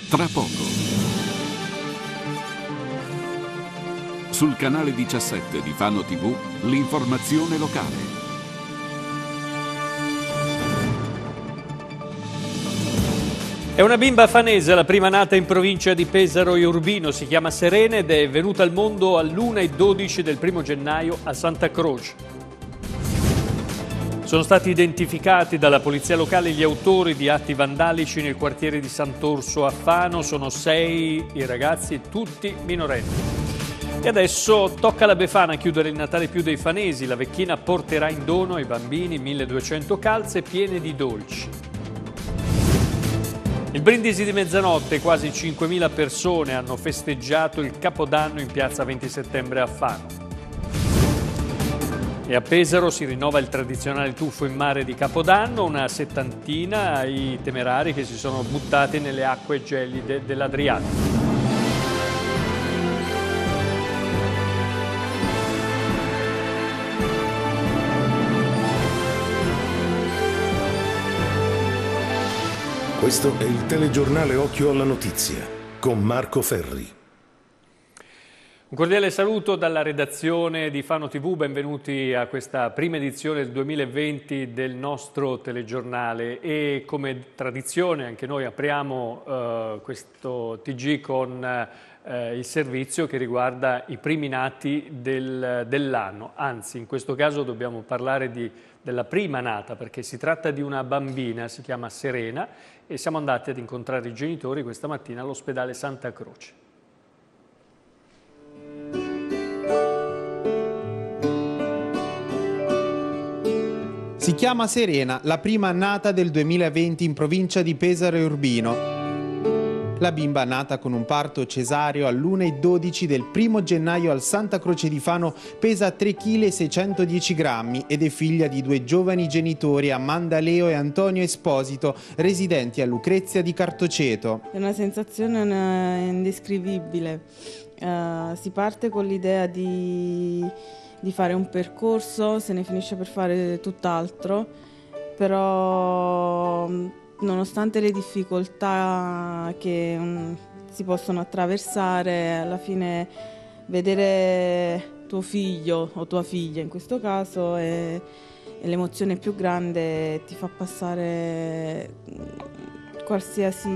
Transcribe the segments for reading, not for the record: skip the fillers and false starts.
Tra poco. Sul canale 17 di Fano TV, l'informazione locale. È una bimba fanese, la prima nata in provincia di Pesaro e Urbino, si chiama Serena ed è venuta al mondo all'1:12 del 1 gennaio a Santa Croce. Sono stati identificati dalla polizia locale gli autori di atti vandalici nel quartiere di Sant'Orso a Fano, sono 6 i ragazzi, tutti minorenni. E adesso tocca alla Befana chiudere il Natale più dei fanesi, la vecchina porterà in dono ai bambini 1200 calze piene di dolci. Il brindisi di mezzanotte, quasi 5.000 persone hanno festeggiato il Capodanno in piazza 20 settembre a Fano. E a Pesaro si rinnova il tradizionale tuffo in mare di Capodanno, una settantina i temerari che si sono buttati nelle acque gelide dell'Adriatico. Questo è il telegiornale Occhio alla Notizia con Marco Ferri. Un cordiale saluto dalla redazione di Fano TV, benvenuti a questa prima edizione del 2020 del nostro telegiornale e come tradizione anche noi apriamo questo TG con il servizio che riguarda i primi nati dell'anno, anzi in questo caso dobbiamo parlare della prima nata perché si tratta di una bambina, si chiama Serena e siamo andati ad incontrare i genitori questa mattina all'ospedale Santa Croce. Si chiama Serena, la prima nata del 2020 in provincia di Pesaro e Urbino. La bimba nata con un parto cesareo all'1:12 del 1 gennaio al Santa Croce di Fano pesa 3,610 kg ed è figlia di due giovani genitori, Amanda Leo e Antonio Esposito, residenti a Lucrezia di Cartoceto. È una sensazione indescrivibile. Si parte con l'idea di fare un percorso, se ne finisce per fare tutt'altro, però nonostante le difficoltà che si possono attraversare, alla fine vedere tuo figlio o tua figlia in questo caso è l'emozione più grande, ti fa passare qualsiasi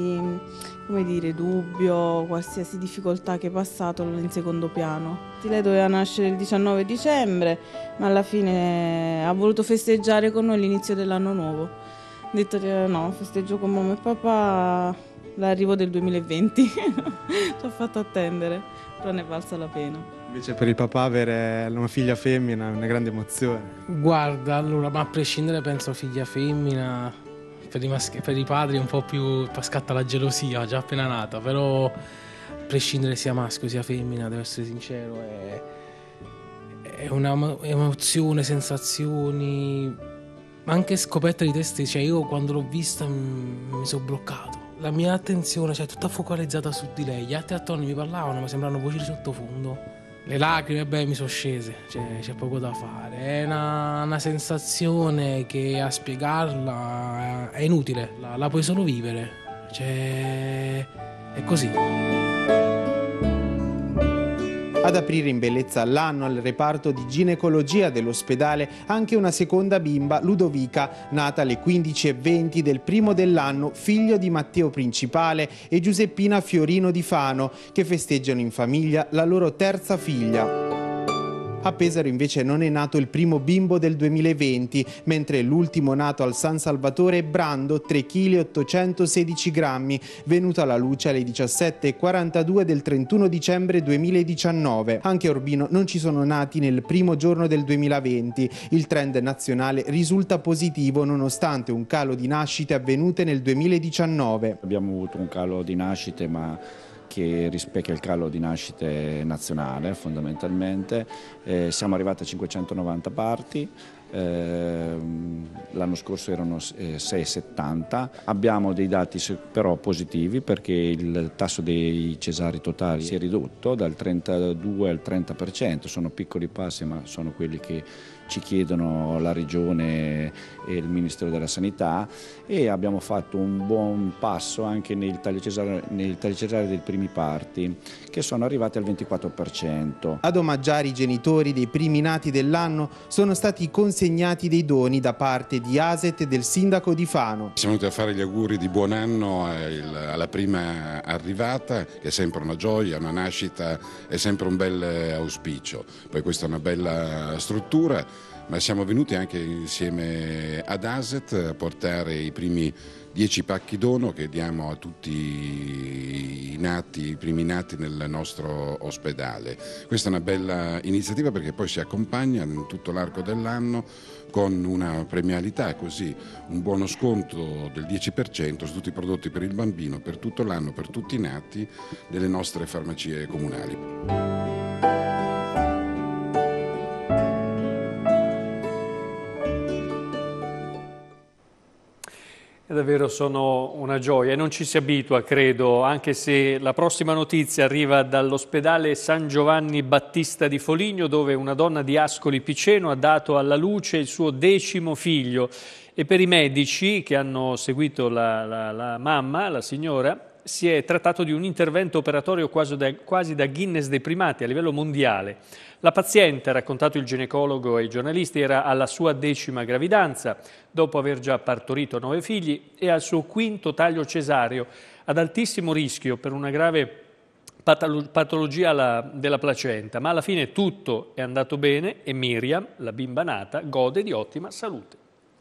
dubbio, qualsiasi difficoltà che è passato in secondo piano. Lei doveva nascere il 19 dicembre, ma alla fine ha voluto festeggiare con noi l'inizio dell'anno nuovo. Ha detto no, festeggio con mamma e papà l'arrivo del 2020. Ci ha fatto attendere, però ne è valsa la pena. Invece per il papà avere una figlia femmina è una grande emozione. Guarda, allora, ma a prescindere penso figlia femmina, per i padri un po' più scatta la gelosia già appena nata, però a prescindere sia maschio sia femmina, devo essere sincero, è un'emozione, sensazioni, ma anche scoperta di te stesso. Cioè io quando l'ho vista mi sono bloccato, la mia attenzione tutta focalizzata su di lei, gli altri attorni mi parlavano ma sembravano voci di sottofondo. Le lacrime, mi sono scese, c'è poco da fare. È una sensazione che a spiegarla è inutile, la puoi solo vivere. È così. Ad aprire in bellezza l'anno al reparto di ginecologia dell'ospedale anche una seconda bimba, Ludovica, nata alle 15:20 del primo dell'anno, figlio di Matteo Principale e Giuseppina Fiorino di Fano, che festeggiano in famiglia la loro terza figlia. A Pesaro invece non è nato il primo bimbo del 2020, mentre l'ultimo nato al San Salvatore è Brando, 3,816 kg, venuto alla luce alle 17:42 del 31 dicembre 2019. Anche a Urbino non ci sono nati nel primo giorno del 2020. Il trend nazionale risulta positivo nonostante un calo di nascite avvenute nel 2019. Abbiamo avuto un calo di nascite, ma che rispecchia il calo di nascite nazionale fondamentalmente. Siamo arrivati a 590 parti, l'anno scorso erano 670. Abbiamo dei dati però positivi perché il tasso dei cesari totali si è ridotto dal 32 al 30%, sono piccoli passi ma sono quelli che ci chiedono la Regione e il Ministero della Sanità, e abbiamo fatto un buon passo anche nel taglio cesareo dei primi parti, che sono arrivati al 24%. Ad omaggiare i genitori dei primi nati dell'anno sono stati consegnati dei doni da parte di ASET e del sindaco di Fano. Siamo venuti a fare gli auguri di buon anno alla prima arrivata, che è sempre una gioia, una nascita è sempre un bel auspicio. Poi questa è una bella struttura, ma siamo venuti anche insieme ad ASET a portare i primi 10 pacchi dono che diamo a tutti i primi nati nel nostro ospedale. Questa è una bella iniziativa perché poi si accompagna in tutto l'arco dell'anno con una premialità, così un buono sconto del 10% su tutti i prodotti per il bambino per tutto l'anno, per tutti i nati delle nostre farmacie comunali. Davvero sono una gioia e non ci si abitua, credo, anche se la prossima notizia arriva dall'ospedale San Giovanni Battista di Foligno, dove una donna di Ascoli Piceno ha dato alla luce il suo 10° figlio, e per i medici che hanno seguito la mamma, la signora, si è trattato di un intervento operatorio quasi da Guinness dei primati a livello mondiale. La paziente, ha raccontato il ginecologo ai giornalisti, era alla sua 10ª gravidanza, dopo aver già partorito 9 figli, e al suo 5º taglio cesareo, ad altissimo rischio per una grave patologia della placenta. Ma alla fine tutto è andato bene e Miriam, la bimba nata, gode di ottima salute.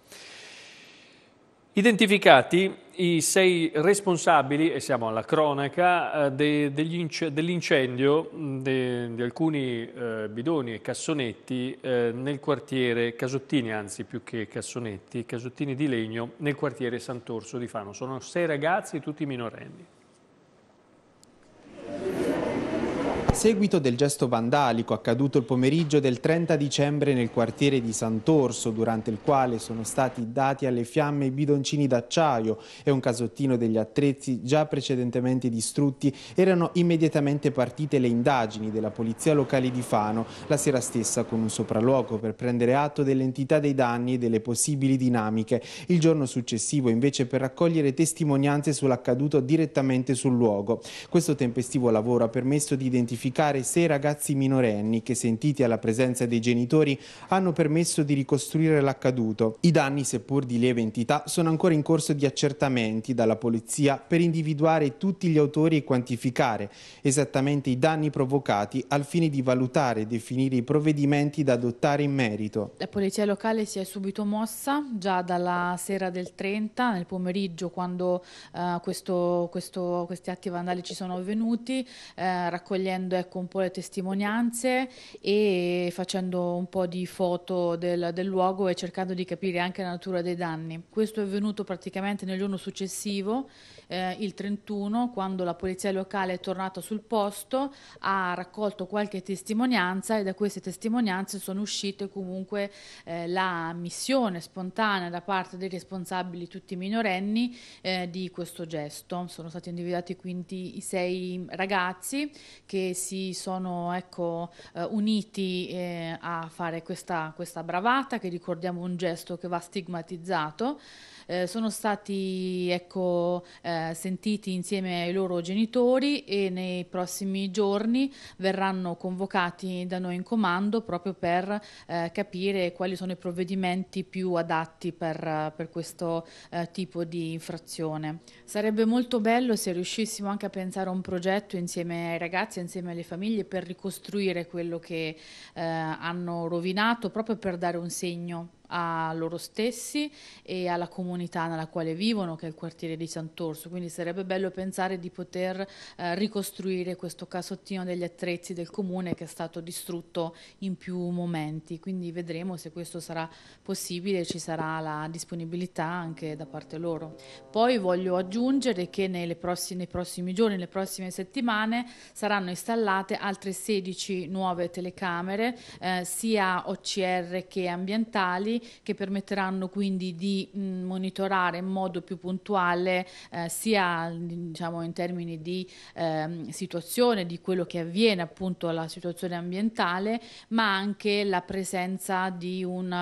Identificati i 6 responsabili, e siamo alla cronaca, dell'incendio di alcuni bidoni e cassonetti nel quartiere Casottini, anzi più che cassonetti, cassottini di legno, nel quartiere Sant'Orso di Fano. Sono 6 ragazzi, tutti minorenni. Seguito del gesto vandalico accaduto il pomeriggio del 30 dicembre nel quartiere di Sant'Orso, durante il quale sono stati dati alle fiamme i bidoncini d'acciaio e un casottino degli attrezzi già precedentemente distrutti, erano immediatamente partite le indagini della Polizia Locale di Fano, la sera stessa con un sopralluogo per prendere atto dell'entità dei danni e delle possibili dinamiche. Il giorno successivo invece per raccogliere testimonianze sull'accaduto direttamente sul luogo. Questo tempestivo lavoro ha permesso di identificare 6 ragazzi minorenni che, sentiti alla presenza dei genitori, hanno permesso di ricostruire l'accaduto. I danni, seppur di lieve entità, sono ancora in corso di accertamenti dalla polizia per individuare tutti gli autori e quantificare esattamente i danni provocati, al fine di valutare e definire i provvedimenti da adottare in merito. La polizia locale si è subito mossa già dalla sera del 30, nel pomeriggio, quando questi atti vandalici sono avvenuti, raccogliendo un po' le testimonianze e facendo un po' di foto del luogo e cercando di capire anche la natura dei danni. Questo è avvenuto praticamente nel giorno successivo, il 31, quando la polizia locale è tornata sul posto, ha raccolto qualche testimonianza, e da queste testimonianze sono uscite comunque la ammissione spontanea da parte dei responsabili, tutti minorenni, di questo gesto. Sono stati individuati quindi i 6 ragazzi che si sono uniti a fare questa bravata, che ricordiamo un gesto che va stigmatizzato. Sono stati sentiti insieme ai loro genitori, e nei prossimi giorni verranno convocati da noi in comando proprio per capire quali sono i provvedimenti più adatti per questo tipo di infrazione. Sarebbe molto bello se riuscissimo anche a pensare a un progetto insieme ai ragazzi, insieme alle famiglie, per ricostruire quello che hanno rovinato, proprio per dare un segno a loro stessi e alla comunità nella quale vivono, che è il quartiere di Sant'Orso. Quindi sarebbe bello pensare di poter ricostruire questo casottino degli attrezzi del comune, che è stato distrutto in più momenti. Quindi vedremo se questo sarà possibile, ci sarà la disponibilità anche da parte loro. Poi voglio aggiungere che nei prossimi giorni, nelle prossime settimane, saranno installate altre 16 nuove telecamere, sia OCR che ambientali, digitali che permetteranno quindi di monitorare in modo più puntuale sia diciamo in termini di situazione, di quello che avviene appunto alla situazione ambientale, ma anche la presenza di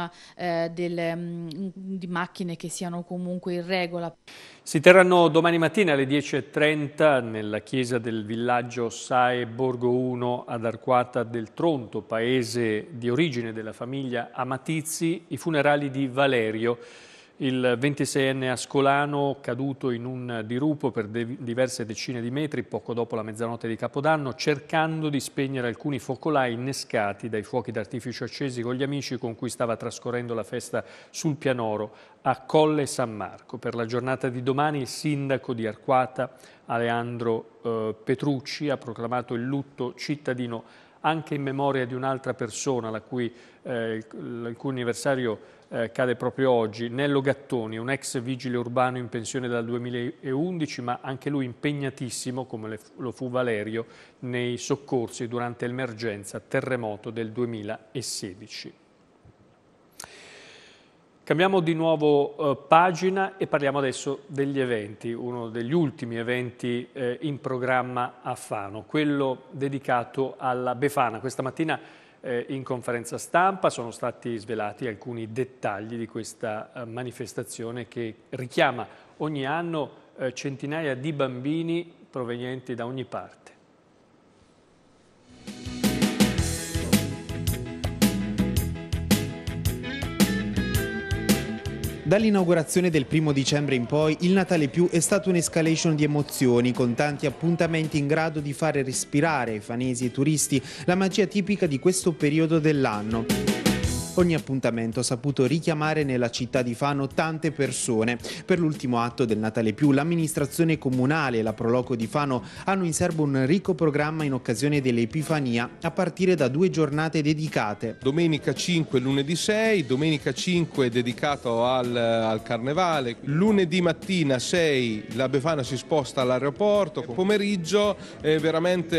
di macchine che siano comunque in regola. Si terranno domani mattina alle 10:30 nella chiesa del villaggio Sae Borgo 1 ad Arquata del Tronto, paese di origine della famiglia Amatizzi, i funerali di Valerio, il 26enne ascolano caduto in un dirupo per diverse decine di metri poco dopo la mezzanotte di Capodanno, cercando di spegnere alcuni focolai innescati dai fuochi d'artificio accesi con gli amici con cui stava trascorrendo la festa sul Pianoro a Colle San Marco. Per la giornata di domani il sindaco di Arquata, Aleandro Petrucci, ha proclamato il lutto cittadino anche in memoria di un'altra persona il cui anniversario cade proprio oggi, Nello Gattoni, un ex vigile urbano in pensione dal 2011, ma anche lui impegnatissimo, come lo fu Valerio, nei soccorsi durante l'emergenza terremoto del 2016. Cambiamo di nuovo pagina e parliamo adesso degli eventi, uno degli ultimi eventi in programma a Fano, quello dedicato alla Befana. Questa mattina in conferenza stampa sono stati svelati alcuni dettagli di questa manifestazione che richiama ogni anno centinaia di bambini provenienti da ogni parte. Dall'inaugurazione del 1° dicembre in poi, il Natale Più è stato un'escalation di emozioni, con tanti appuntamenti in grado di fare respirare ai fanesi e turisti la magia tipica di questo periodo dell'anno. Ogni appuntamento ha saputo richiamare nella città di Fano tante persone. Per l'ultimo atto del Natale Più, l'amministrazione comunale e la Proloco di Fano hanno in serbo un ricco programma in occasione dell'Epifania, a partire da 2 giornate dedicate. Domenica 5 e lunedì 6, domenica 5 dedicato al Carnevale, lunedì mattina 6 la Befana si sposta all'aeroporto, pomeriggio veramente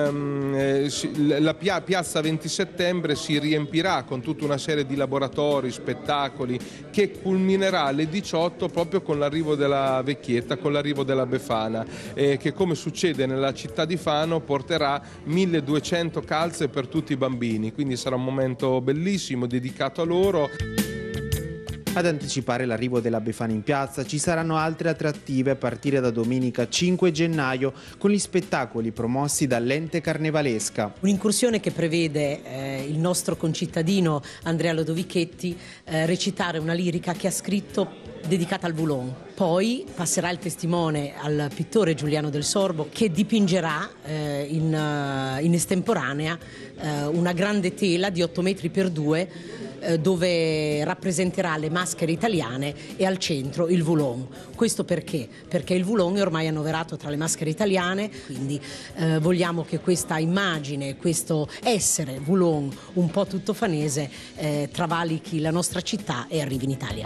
la piazza 20 settembre si riempirà con tutta una serie di laboratori, spettacoli, che culminerà alle 18 proprio con l'arrivo della vecchietta, con l'arrivo della Befana, che come succede nella città di Fano porterà 1200 calze per tutti i bambini, quindi sarà un momento bellissimo dedicato a loro. Ad anticipare l'arrivo della Befana in piazza ci saranno altre attrattive a partire da domenica 5 gennaio con gli spettacoli promossi dall'ente carnevalesca. Un'incursione che prevede il nostro concittadino Andrea Lodovichetti recitare una lirica che ha scritto dedicata al Voulon. Poi passerà il testimone al pittore Giuliano del Sorbo che dipingerà in estemporanea una grande tela di 8 metri per 2 dove rappresenterà le maschere italiane e al centro il Voulon. Questo perché? Perché il Voulon è ormai annoverato tra le maschere italiane, quindi vogliamo che questa immagine, questo essere Voulon un po' tutto fanese travalichi la nostra città e arrivi in Italia.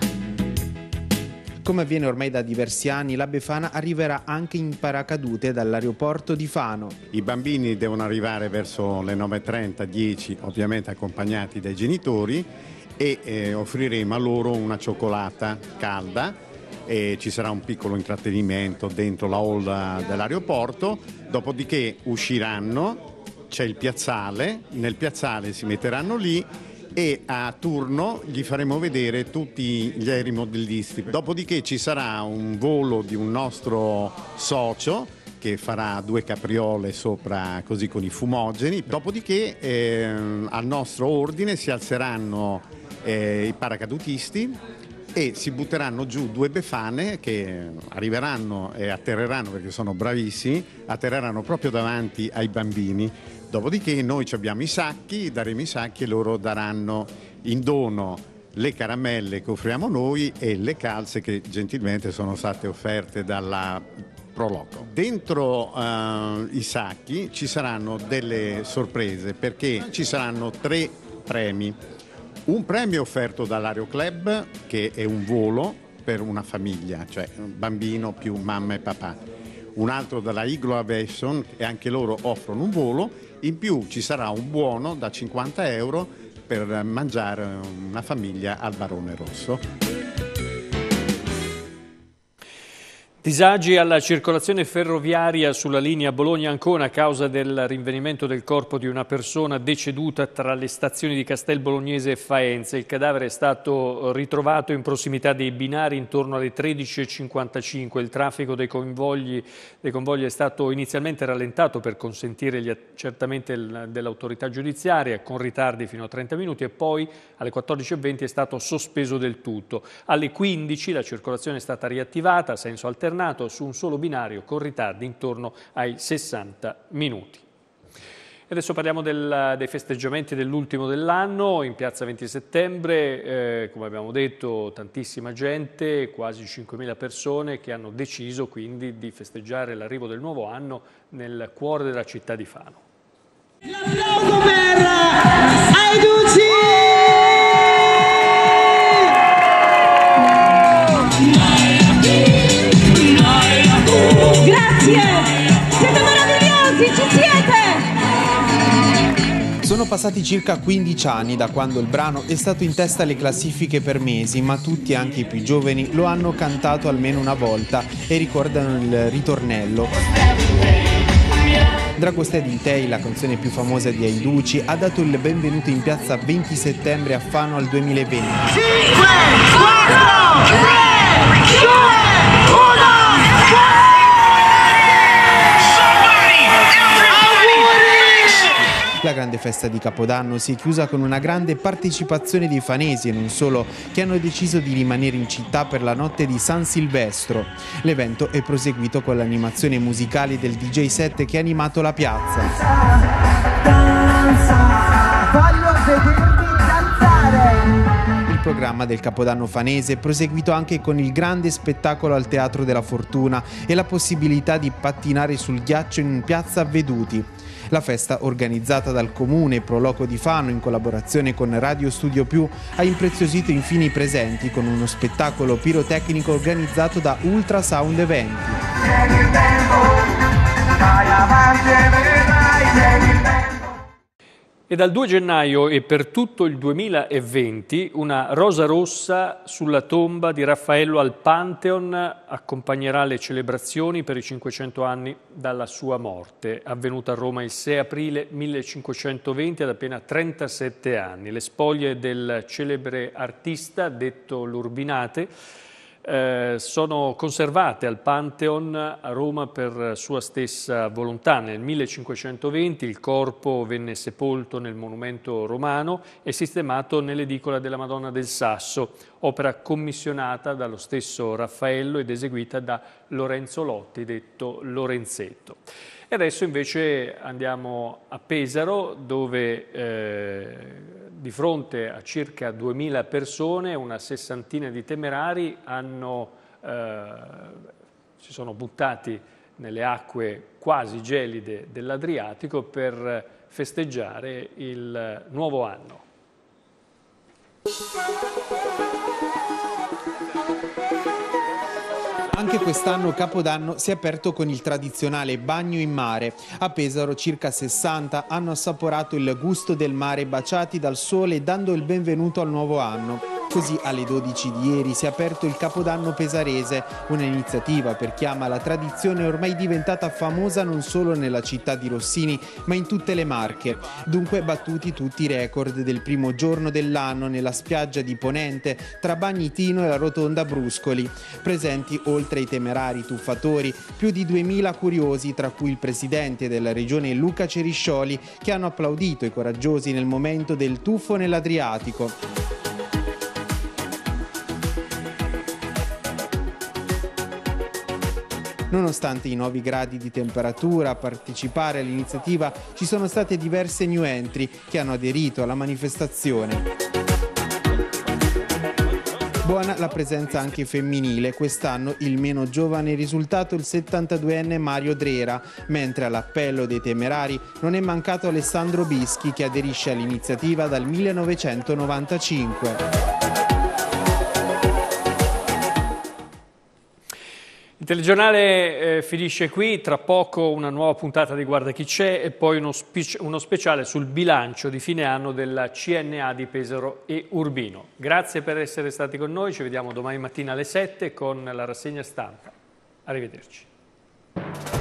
Come avviene ormai da diversi anni, la Befana arriverà anche in paracadute dall'aeroporto di Fano. I bambini devono arrivare verso le 9:30, 10, ovviamente accompagnati dai genitori, e offriremo a loro una cioccolata calda e ci sarà un piccolo intrattenimento dentro la hall dell'aeroporto, dopodiché usciranno, c'è il piazzale, nel piazzale si metteranno lì e a turno gli faremo vedere tutti gli aerei modellisti. Dopodiché ci sarà un volo di un nostro socio che farà 2 capriole sopra così con i fumogeni. Dopodiché al nostro ordine si alzeranno i paracadutisti e si butteranno giù 2 befane che arriveranno e atterreranno, perché sono bravissimi, atterreranno proprio davanti ai bambini. Dopodiché noi abbiamo i sacchi, daremo i sacchi e loro daranno in dono le caramelle che offriamo noi e le calze che gentilmente sono state offerte dalla Proloco. Dentro i sacchi ci saranno delle sorprese, perché ci saranno 3 premi. Un premio offerto dall'Aeroclub, che è un volo per una famiglia, cioè un bambino più mamma e papà. Un altro dalla Iglo Aviation, e anche loro offrono un volo. In più ci sarà un buono da 50 euro per mangiare una famiglia al Barone Rosso. Disagi alla circolazione ferroviaria sulla linea Bologna-Ancona a causa del rinvenimento del corpo di una persona deceduta tra le stazioni di Castel Bolognese e Faenza. Il cadavere è stato ritrovato in prossimità dei binari intorno alle 13:55. Il traffico dei convogli è stato inizialmente rallentato per consentire gli accertamenti dell'autorità giudiziaria, con ritardi fino a 30 minuti, e poi alle 14:20 è stato sospeso del tutto. Alle 15 la circolazione è stata riattivata a senso alternato su un solo binario con ritardi intorno ai 60 minuti. E adesso parliamo dei festeggiamenti dell'ultimo dell'anno in piazza 20 settembre, come abbiamo detto tantissima gente, quasi 5.000 persone che hanno deciso quindi di festeggiare l'arrivo del nuovo anno nel cuore della città di Fano. L'applauso per Aiducci! Grazie! Siete meravigliosi, ci siete! Sono passati circa 15 anni da quando il brano è stato in testa alle classifiche per mesi, ma tutti, anche i più giovani, lo hanno cantato almeno una volta e ricordano il ritornello. Dragostea Tei, la canzone più famosa di Aiducci, ha dato il benvenuto in piazza 20 settembre a Fano al 2020. 5, 4, 3, 2, 1, La grande festa di Capodanno si è chiusa con una grande partecipazione dei fanesi e non solo, che hanno deciso di rimanere in città per la notte di San Silvestro. L'evento è proseguito con l'animazione musicale del DJ set che ha animato la piazza. Danza, voglio vedervi danzare! Il programma del Capodanno fanese è proseguito anche con il grande spettacolo al Teatro della Fortuna e la possibilità di pattinare sul ghiaccio in piazza Veduti. La festa, organizzata dal Comune Pro Loco di Fano in collaborazione con Radio Studio Più, ha impreziosito infine i presenti con uno spettacolo pirotecnico organizzato da Ultrasound Eventi. E dal 2 gennaio e per tutto il 2020 una rosa rossa sulla tomba di Raffaello al Pantheon accompagnerà le celebrazioni per i 500 anni dalla sua morte, avvenuta a Roma il 6 aprile 1520 ad appena 37 anni. Le spoglie del celebre artista, detto l'Urbinate, sono conservate al Pantheon a Roma per sua stessa volontà. Nel 1520 il corpo venne sepolto nel monumento romano e sistemato nell'edicola della Madonna del Sasso, opera commissionata dallo stesso Raffaello ed eseguita da Lorenzo Lotti, detto Lorenzetto. E adesso invece andiamo a Pesaro, dove di fronte a circa 2000 persone, una sessantina di temerari si sono buttati nelle acque quasi gelide dell'Adriatico per festeggiare il nuovo anno. Anche quest'anno Capodanno si è aperto con il tradizionale bagno in mare. A Pesaro circa 60 hanno assaporato il gusto del mare baciati dal sole dando il benvenuto al nuovo anno. Così alle 12 di ieri si è aperto il Capodanno pesarese, un'iniziativa per chi ama la tradizione ormai diventata famosa non solo nella città di Rossini ma in tutte le Marche. Dunque battuti tutti i record del primo giorno dell'anno nella spiaggia di Ponente tra Bagnitino e la rotonda Bruscoli. Presenti oltre ai temerari tuffatori più di 2000 curiosi, tra cui il presidente della regione Luca Ceriscioli, che hanno applaudito i coraggiosi nel momento del tuffo nell'Adriatico. Nonostante i 9 gradi di temperatura, a partecipare all'iniziativa ci sono state diverse new entry che hanno aderito alla manifestazione. Buona la presenza anche femminile, quest'anno il meno giovane risultato il 72enne Mario Drera, mentre all'appello dei temerari non è mancato Alessandro Bischi che aderisce all'iniziativa dal 1995. Il Il telegiornale finisce qui, tra poco una nuova puntata di Guarda chi c'è e poi uno speciale sul bilancio di fine anno della CNA di Pesaro e Urbino. Grazie per essere stati con noi, ci vediamo domani mattina alle 7 con la rassegna stampa. Arrivederci.